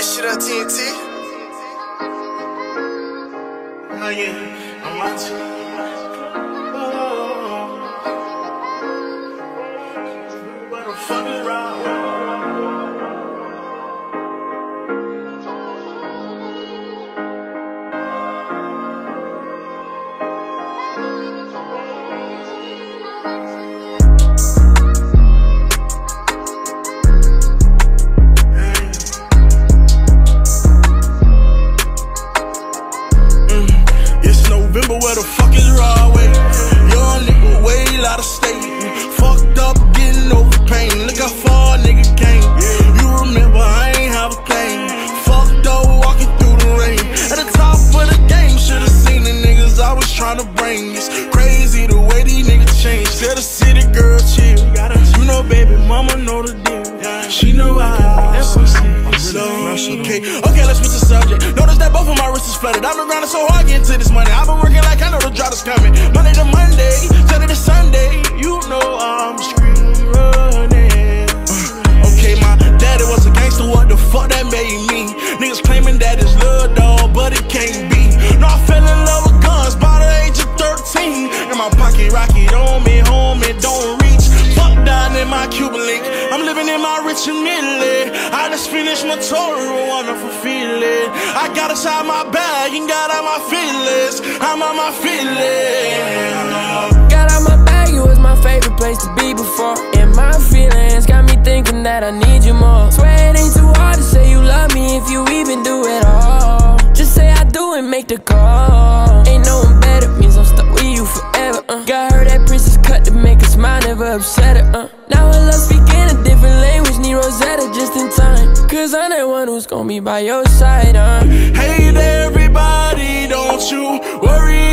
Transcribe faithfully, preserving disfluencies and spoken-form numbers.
shit up, T N T. Oh yeah, I'm watching. Oh, what the fuck is wrong? November, where the fuck is Broadway? Young nigga way out of state. Fucked up, getting over pain. Look how far a nigga came. You remember I ain't have a thing. Fucked up, walking through the rain. At the top of the game, should've seen the niggas I was trying to bring. It's crazy the way these niggas change. Tell the city girl chill. You know baby mama know the deal. She know I that's what okay, okay, let's switch the subject. Notice that both of my wrists is flooded. I've been grinding so hard getting to this money. I've been working like I know the drop is coming. Monday to Monday, Saturday to Sunday. You know I'm screaming running. uh, Okay, my daddy was a gangster. What the fuck that made me? Niggas claiming that it's love, dog, but it can't be. No, I fell in love with guns by the age of thirteen. In my pocket, rocket on me, home, it don't reach. Fuck down in my Cuban link. I'm living in my rich and middle. I just finished my tour, a wonderful feeling. I got inside my bag and got out my feelings. I'm on my feelings. Got out my bag, it was my favorite place to be before. And my feelings got me thinking that I need you more. Swear it ain't too hard to say you love me if you even do it all. Just say I do and make the call. Ain't no one better, means I'm stuck with you forever. uh. Got her that princess cut to make her smile, never upset her. uh. Now I love speaking a different language, need Rosetta just in time. Cause I'm that one who's gonna be by your side. uh. Hey there everybody, don't you worry